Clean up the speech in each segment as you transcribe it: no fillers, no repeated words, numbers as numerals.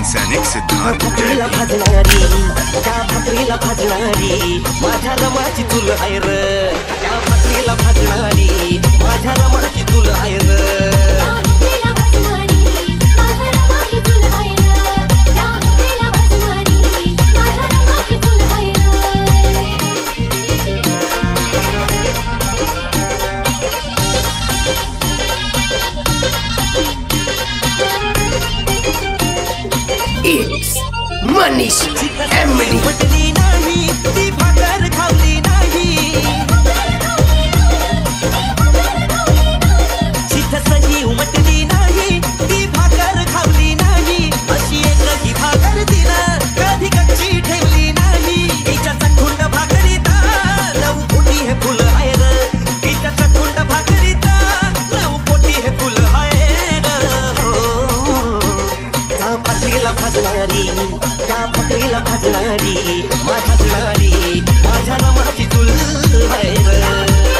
भीमसैनिक सिद्धार्थ भाकरीला भाजणारी त्या भाकरीला भाजणारी माझ्या रमाची तुल आहे र त्या भाकरीला भाजणारी माझ्या रमाची तुल आहे र It's Manish Emily. पटली नाही ती भाकर खावली नाही चिथसही उमटली नाही ती भाकर खावली नाही अशी एकही भाकर तिनं कधी कच्ची ठेवली नाही तिच्या चखुंड भाकरीता नऊ कोटी हे फुल आहे र तिच्या चखुंड भाकरीता नऊ कोटी हे फुल आहे र भाकरीला भाजणारी त्या भाकरीला भाजणारी भाजणारी माझ्या रमाची तुल आहे र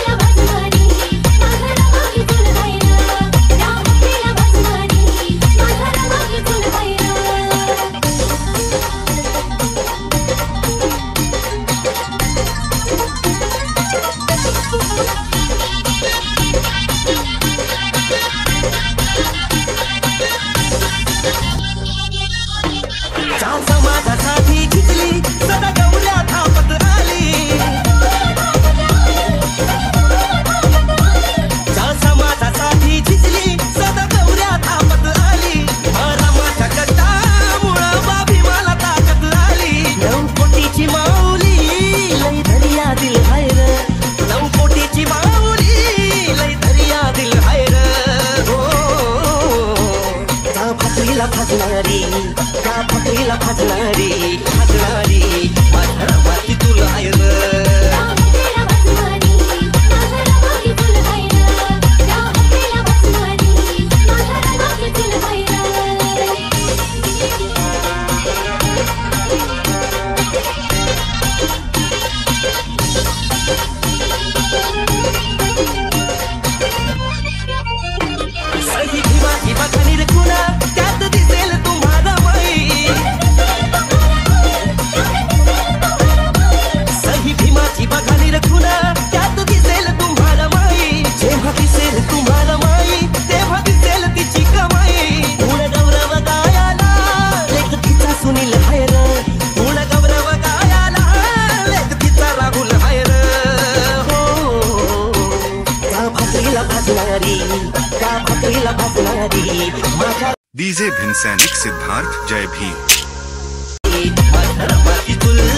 समाजासाठी खिचली सदा गौऱ्या थापत आली समाजासाठी खिचली सदा गौऱ्या थापत आली रमाच्या कष्टामुळं बाबी मला ताकद आली 9 कोटीची माऊली लई धरिया दिल हाय र 9 कोटीची माऊली लई धरिया दिल हाय र त्या भाकरीला भाजणारी त्या भाकरीला भाजणारी भाजणारी माझ्या रमाची तुल आहे र सही भीमाची बखानीर खुणा त्यात दिसेल तुम्हाला माई सही भीमाची बखानीर खुणा त्यात दिसेल तुम्हाला माई जेव्हा दिसेल तुम्हाला माई तेव्हा दिसेल तिची कमाई गुण गौरव गायाला लेख तिचा सुनील हाय र गुण गौरव गायाला लेख तिचा राहुल हाय र त्या भाकरीला भाजणारी त्या भाकरीला भाजणारी माझ्या डीजे भीमसैनिक सिद्धार्थ जय भीम माझ्या रमाची तुल